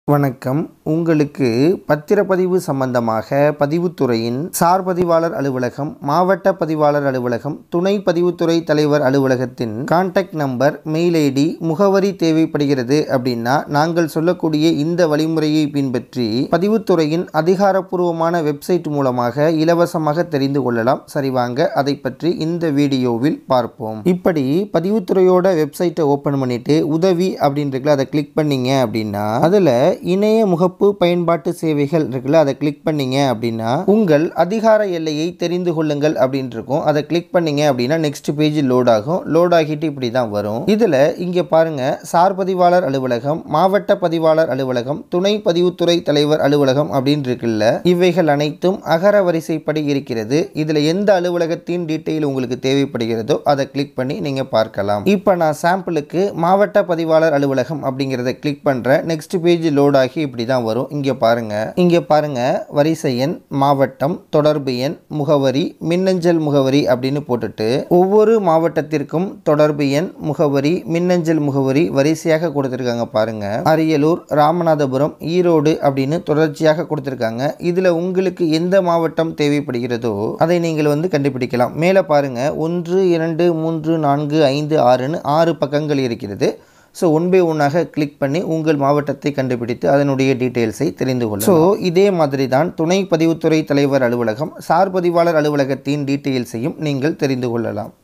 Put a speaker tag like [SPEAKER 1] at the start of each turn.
[SPEAKER 1] வணக்கம். உங்களுக்கு பத்திரப்பதிவு சம்பந்தமாக பதிவுத்துறையின் சார் பதிவாளர் அலுவலகம், மாவட்ட பதிவாளர் அலுவலகம், துணை பதிவுத்துறை தலைவர் அலுவலகத்தின் கான்டாக்ட் நம்பர், மெயில் ஐடி, முகவரி தேவைப்படுகிறது அப்படின்னா நாங்கள் சொல்லக்கூடிய இந்த வழிமுறையை பின்பற்றி பதிவுத்துறையின் அதிகாரப்பூர்வமான வெப்சைட் மூலமாக இலவசமாக தெரிந்து கொள்ளலாம். சரிவாங்க, அதை பற்றி இந்த வீடியோவில் பார்ப்போம். இப்படி பதிவுத்துறையோட வெப்சைட்டை ஓபன் பண்ணிட்டு உதவி அப்படின்றதுல அதை கிளிக் பண்ணீங்க அப்படின்னா அதுல இணைய முகப்பு பயன்பாட்டு சேவைகள் இருக்குல்ல, அதை கிளிக் பண்ணீங்க அப்படின்னா உங்கள் அதிகார எல்லையை தெரிந்து கொள்ளுங்கள் அப்படின்னு இருக்கும். அதை கிளிக் பண்ணீங்க அப்படின்னா நெக்ஸ்ட் பேஜ் லோட் ஆகும். லோட் ஆகிட்டு இப்படி தான் வரும். இதுல இங்க பாருங்க, சார் பதிவாளர் அலுவலகம், மாவட்ட பதிவாளர் அலுவலகம், துணை பதிவுத்துறை தலைவர் அலுவலகம் அப்படின்னு இருக்குல்ல, இவைகள் அனைத்தும் அகர வரிசைப்படி இருக்கிறது. இதுல எந்த அலுவலகத்தின் டீட்டெயில் உங்களுக்கு தேவைப்படுகிறதோ அதை கிளிக் பண்ணி நீங்க பார்க்கலாம். இப்போ நான் சாம்பிளுக்கு மாவட்ட பதிவாளர் அலுவலகம் அப்படிங்கிறத கிளிக் பண்றேன். நெக்ஸ்ட் பேஜ் லோட் ஆகி இப்படி தான் வரும். இங்க பாருங்க வரிசை எண், மாவட்டம், தொடர்பு எண், முகவரி, மின்னஞ்சல் முகவரி அப்படின்னு போட்டுட்டு ஒவ்வொரு மாவட்டத்திற்கும் தொடர்பு எண், முகவரி, மின்னஞ்சல் முகவரி வரிசையாக கொடுத்திருக்காங்க பாருங்க. அரியலூர், ராமநாதபுரம், ஈரோடு அப்படின்னு தொடர்ச்சியாக கொடுத்திருக்காங்க. இதுல உங்களுக்கு எந்த மாவட்டம் தேவைப்படுகிறதோ அதை நீங்கள் கண்டுபிடிக்கலாம். மேல பாருங்க 1, 2, 3, 4, 5, 6ன்னு 6 பக்கங்கள் இருக்கிறது. ஸோ ஒன் பை ஒன்னாக கிளிக் பண்ணி உங்கள் மாவட்டத்தை கண்டுபிடித்து அதனுடைய டீட்டெயில்ஸை தெரிந்து கொள்ளலாம். ஸோ இதே மாதிரி தான் துணை பதிவுத்துறை தலைவர் அலுவலகம், சார் பதிவாளர் அலுவலகத்தின் டீட்டெயில்ஸையும் நீங்கள் தெரிந்து கொள்ளலாம்.